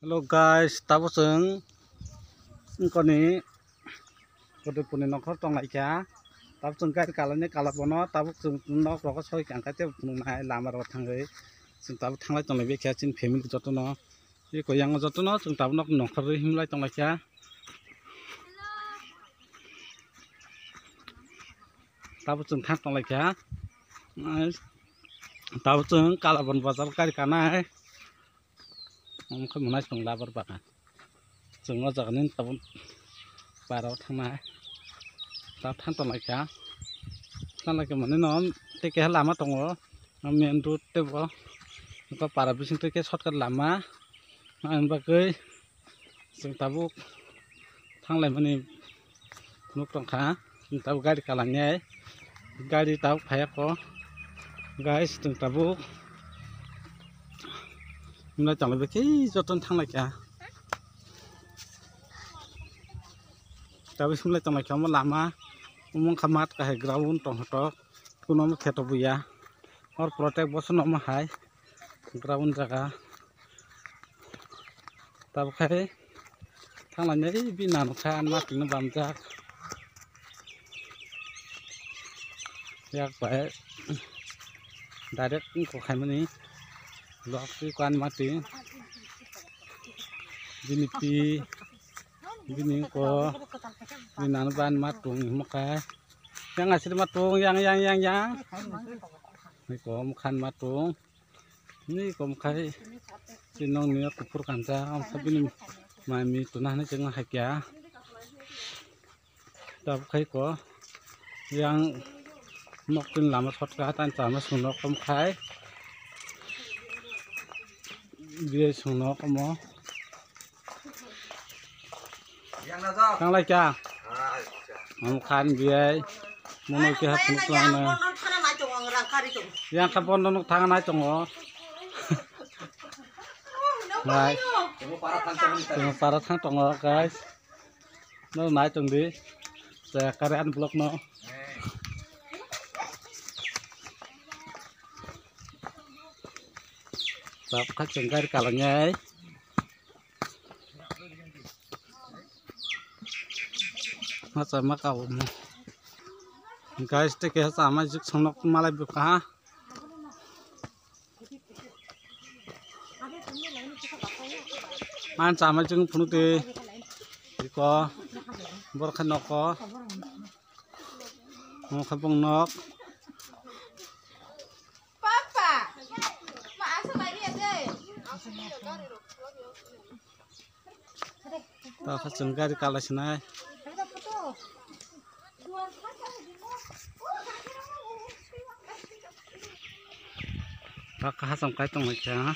Hello guys, tahu seng, engkau ni, kode punya nokor tong lagi ya. Tahu seng kai kalanya kalapono, tahu seng nok rokok soi kan kai tiap nungai lama rawat tanggai. Seng tahu tanglai tong lagi ya, cin family joto no. Ini kau yang joto no, seng tahu nok nokor himlai tong lagi ya. Tahu seng thang tong lagi ya. Tahu seng kalapon pasal kai kanai. Mungkin mana sung labar bakan, sung ngajak nih tahu parau thang tong lagi ya, tang lagi mana nom, teke lama tongo, main road tebo, engkau para bising teke shortcut lama, main bagai, sung tahu thang lagi mana nuk tong kah, sung tahu gari kalangnya, gari tahu kayak ko, guys sung tahu mulai jangan lebih joton thang lagi ya. Tapi mulai jangan kamu lama, umum kamat kahai ground tong hotok, kuno keto buya, or protek bosan nama hai, ground jaga. Tapi kahai thang lagi bina nukan mati nubamjak, yak baik, direct kok kahai mani. Lokasi kuan mati, bini ko, bina ban matung makai, yang ngasih matung, yang, ini ko makan matung, ini ko makai, sinong ni kupur kanca, tapi ini mami tunah ni cengah hakia, tapi ko, yang nokin lama shortcut sama sunok makai. Biaya sunok kamu, yang lagi ya, makan biaya, mau kita sunok mana, yang kapan nonok tangan aja ngoh, baik, cuma para tang tongo guys, no naik di, saya karyawan blog no. Tập khách chừng cái cào nhé, nó sẽ mắc cầu, cái cái sama giúp xong nó malah buka, man sama chừng phun tê, thì có, bớt khăn nó có, nó khăn bông nó. Tahu kacang gari kalah senai. Tak kasam kai tong macam.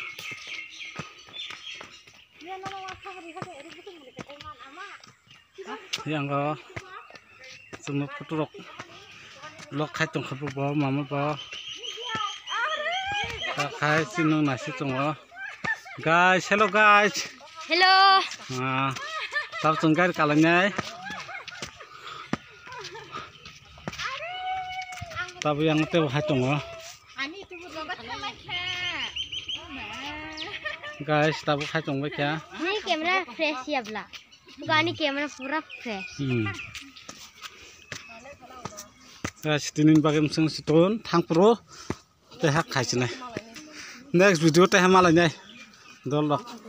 Yang ko semua putrok lok kai tong kapu bawa mama bawa. Tak kai sinung nasi tong guys, hello guys. Hello. Tahu cengkar kalanya, tapi yang itu hacung guys, tahu hacung baca. Ini kamera fresh ya bla, bukan ini kamera pura fresh. Guys, tinin bagai mesin setun, tang pro, tehak kaisnya. Next video teh malah nih, dolok.